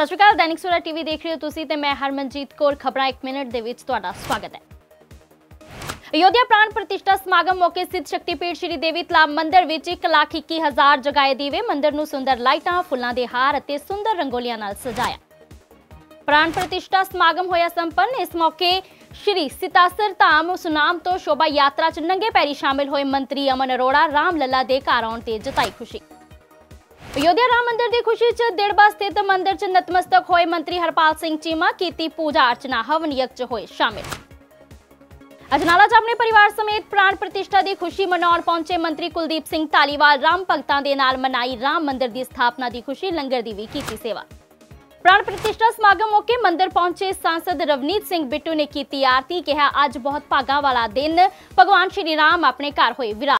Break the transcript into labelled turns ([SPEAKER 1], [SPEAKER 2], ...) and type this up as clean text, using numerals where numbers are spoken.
[SPEAKER 1] ਸਤਿ ਸ਼੍ਰੀ ਅਕਾਲ। दैनिक सवेरा टीवी देख रहे हो तुसी ते मैं हरमनजीत कौर। खबरां 1 मिनट दे विच तुहाडा स्वागत है। अयोध्या प्राण प्रतिष्ठा समागम मौके सिद्ध शक्तिपीठ श्री देवी तलाब मंदिर विच 1,21,000 जगाए दीवे। मंदिर नूं सुंदर लाइटां, फुल्लां दे हार अते सुंदर रंगोलियां नाल सजाया। प्राण प्रतिष्ठा समागम होया संपन्न। इस मौके श्री सितासर धाम सुनाम तो शोभा यात्रा च नंगे पैरी शामिल होए मंत्री अमन अरोड़ा राम लला दे घर आउण ते जताई खुशी। अयोध्या राम मंदिर की खुशी च दिड़बा स्थित मंदिर च नतमस्तक होए मंत्री हरपाल सिंह चीमा कीती पूजा अर्चना हवन यज्ञ च होए शामिल। अजनाला च अपने परिवार समेत प्राण प्रतिष्ठा की खुशी मनाउण पहुंचे मंत्री कुलदीप सिंह धालीवाल राम भगतां दे नाल मनाई राम मंदिर की स्थापना की खुशी। लंगर की भी कीती सेवा। प्राण प्रतिष्ठा समागम मौके मंदिर पहुंचे सांसद रवनीत सिंह बिट्टू ने कीती आरती। कहा अज बहुत भागा वाला दिन, भगवान श्री राम अपने घर होए विराज।